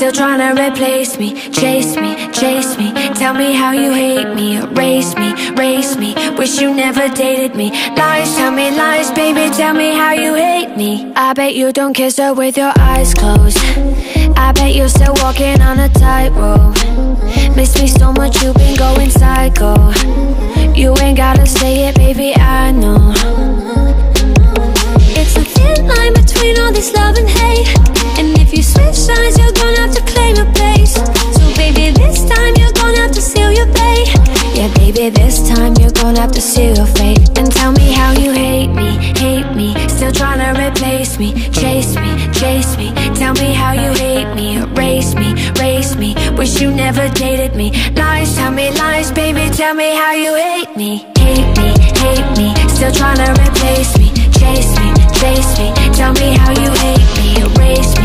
still trying to replace me. Chase me, chase me, tell me how you hate me. Erase me, race me, wish you never dated me. Lies, tell me lies, baby, tell me how you hate me. I bet you don't kiss her with your eyes closed. I bet you're still walking on a tightrope. Miss me so much, you've been going psycho. You ain't gotta say it, baby, I know. It's a thin line between all this love and hate, and if you switch sides, you're gonna have to claim your place. So baby, this time you're gonna have to seal your fate. Yeah, baby, this time you're gonna have to seal your fate. And tell me how you hate me, still trying to replace me. Chase me, chase me, tell me how you hate me. Erase me, race me, wish you never dated me. Lies, tell me lies, baby, tell me how you hate me. Hate me, still trying to replace me. Chase me, chase me, tell me how you hate me. Erase me